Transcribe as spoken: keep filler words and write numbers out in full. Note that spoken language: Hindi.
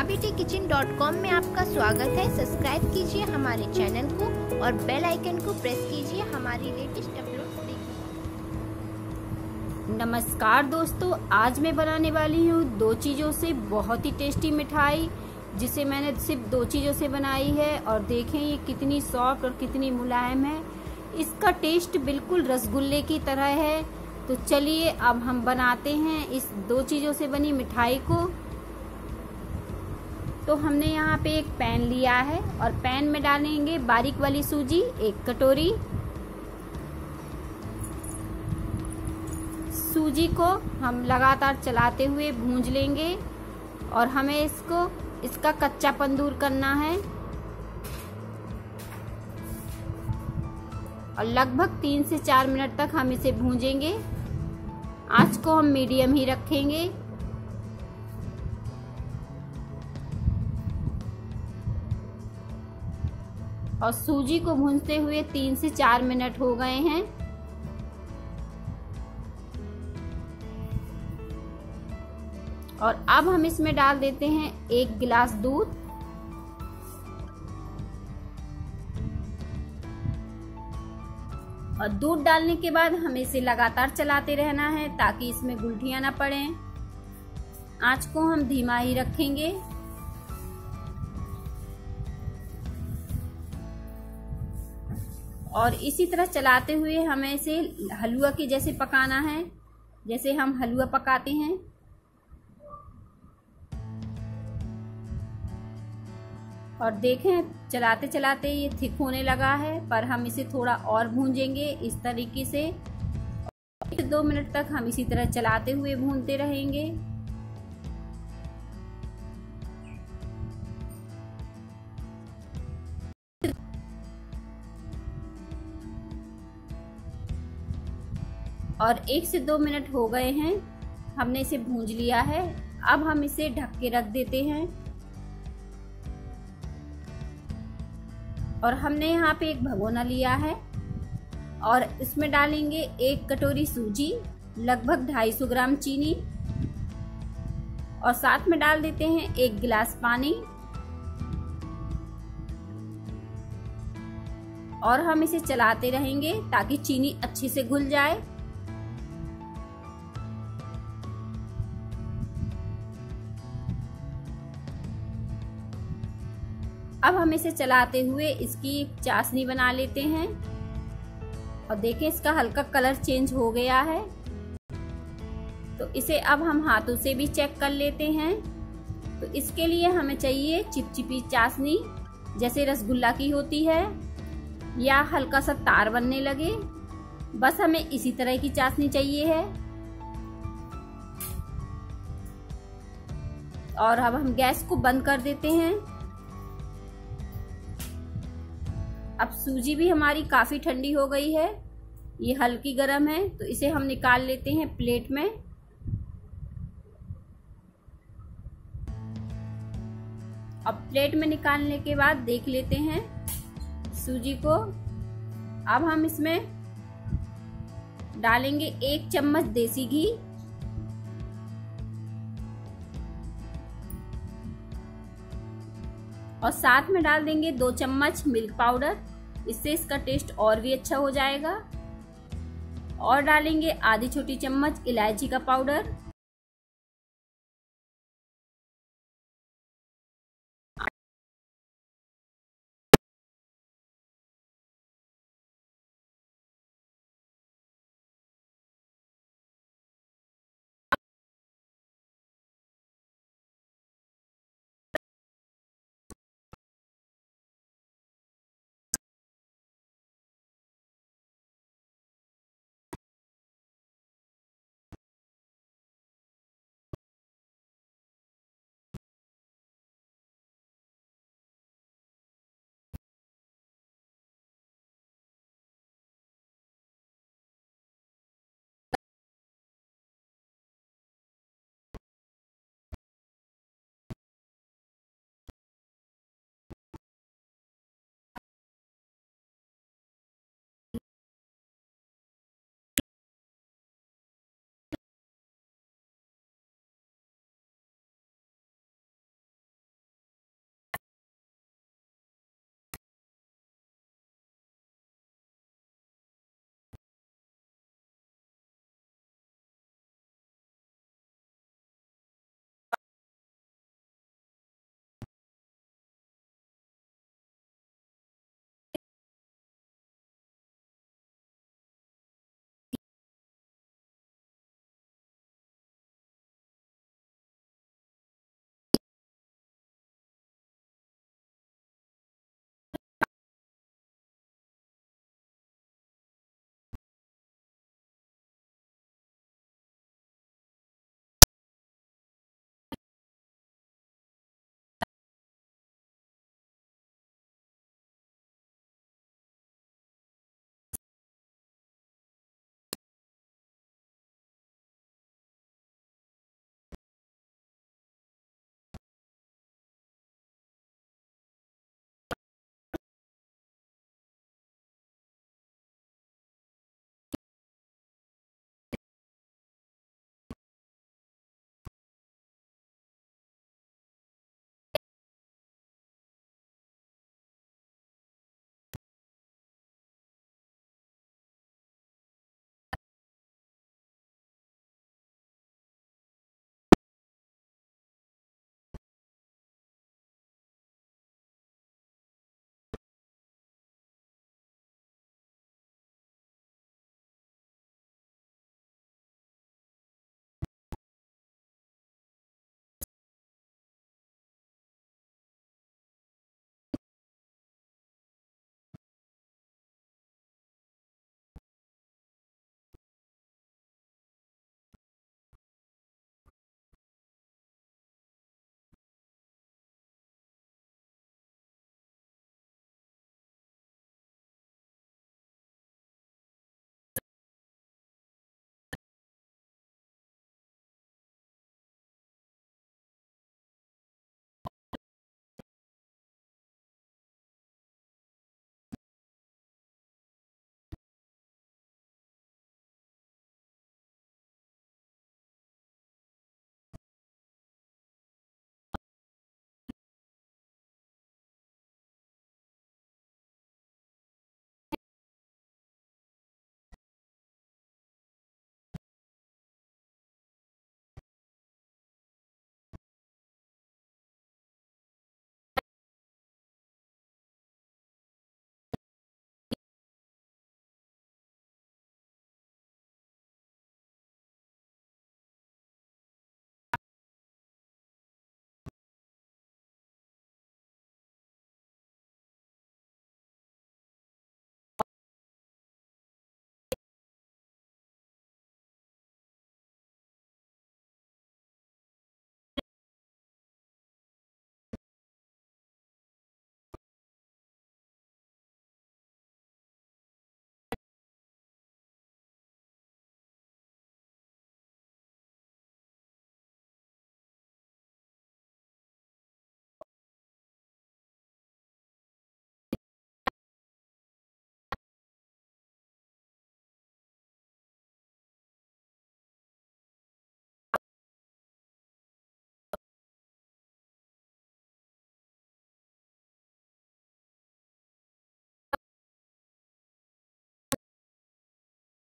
माँ बेटी किचन डॉट कॉम में आपका स्वागत है। सब्सक्राइब कीजिए हमारे चैनल को और बेल आइकन को प्रेस कीजिए हमारी लेटेस्ट अपलोड देखिए। नमस्कार दोस्तों, आज मैं बनाने वाली हूँ दो चीज़ों से बहुत ही टेस्टी मिठाई, जिसे मैंने सिर्फ दो चीज़ों से बनाई है। और देखें ये कितनी सॉफ्ट और कितनी मुलायम है। इसका टेस्ट बिल्कुल रसगुल्ले की तरह है। तो चलिए अब हम बनाते हैं इस दो चीज़ों से बनी मिठाई को। तो हमने यहाँ पे एक पैन लिया है और पैन में डालेंगे बारीक वाली सूजी एक कटोरी। सूजी को हम लगातार चलाते हुए भूंज लेंगे और हमें इसको इसका कच्चापन दूर करना है। और लगभग तीन से चार मिनट तक हम इसे भूंजेंगे। आंच को हम मीडियम ही रखेंगे। और सूजी को भूनते हुए तीन से चार मिनट हो गए हैं। और अब हम इसमें डाल देते हैं एक गिलास दूध। और दूध डालने के बाद हमें इसे लगातार चलाते रहना है ताकि इसमें गुठलियां ना पड़े। आंच को हम धीमा ही रखेंगे। और इसी तरह चलाते हुए हमें इसे हलवा की जैसे पकाना है, जैसे हम हलवा पकाते हैं। और देखें चलाते चलाते ये थिक होने लगा है, पर हम इसे थोड़ा और भूंजेंगे इस तरीके से। एक दो मिनट तक हम इसी तरह चलाते हुए भूनते रहेंगे। और एक से दो मिनट हो गए हैं, हमने इसे भूंज लिया है। अब हम इसे ढक के रख देते हैं। और हमने यहाँ पे एक भगोना लिया है और इसमें डालेंगे एक कटोरी सूजी, लगभग ढाई सौ ग्राम चीनी और साथ में डाल देते हैं एक गिलास पानी। और हम इसे चलाते रहेंगे ताकि चीनी अच्छे से घुल जाए। अब हम इसे चलाते हुए इसकी चाशनी बना लेते हैं। और देखें इसका हल्का कलर चेंज हो गया है। तो इसे अब हम हाथों से भी चेक कर लेते हैं। तो इसके लिए हमें चाहिए चिपचिपी चाशनी, जैसे रसगुल्ला की होती है, या हल्का सा तार बनने लगे। बस हमें इसी तरह की चाशनी चाहिए है। और अब हम गैस को बंद कर देते हैं। अब सूजी भी हमारी काफी ठंडी हो गई है, ये हल्की गर्म है। तो इसे हम निकाल लेते हैं प्लेट में। अब प्लेट में निकालने के बाद देख लेते हैं सूजी को। अब हम इसमें डालेंगे एक चम्मच देसी घी और साथ में डाल देंगे दो चम्मच मिल्क पाउडर, इससे इसका टेस्ट और भी अच्छा हो जाएगा। और डालेंगे आधी छोटी चम्मच इलायची का पाउडर